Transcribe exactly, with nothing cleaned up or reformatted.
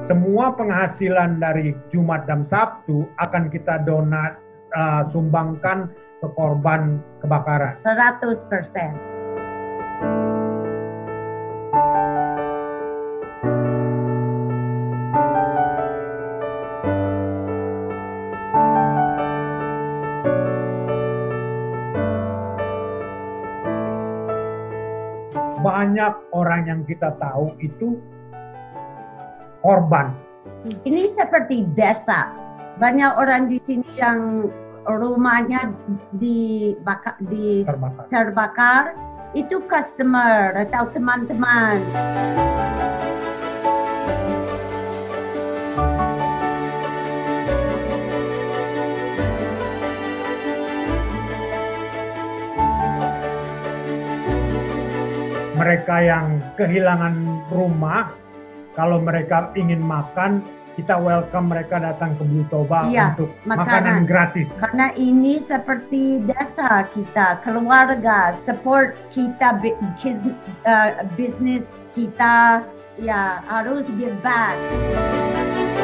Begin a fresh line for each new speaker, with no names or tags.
Semua penghasilan dari Jumat dan Sabtu akan kita donat uh, sumbangkan ke korban kebakaran.
seratus persen.
Banyak orang yang kita tahu itu korban.
Ini seperti desa. Banyak orang di sini yang rumahnya dibakar, di
Terbakar.
terbakar. Itu customer atau teman-teman.
Mereka yang kehilangan rumah, kalau mereka ingin makan, kita welcome mereka datang ke Blue Toba
Iya,
untuk
makanan.
makanan gratis.
Karena ini seperti desa kita, keluarga, support kita, uh, bisnis kita, ya harus give back.